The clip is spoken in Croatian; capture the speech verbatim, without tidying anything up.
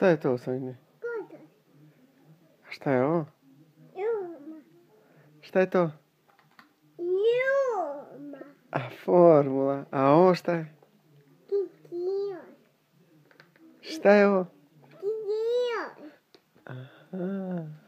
Šta je to, Sanjin? Šta je ovo? Šta je to? Ljuma. A, formula. A ovo šta je? Kikion. Šta je ovo? Kikion. Aha.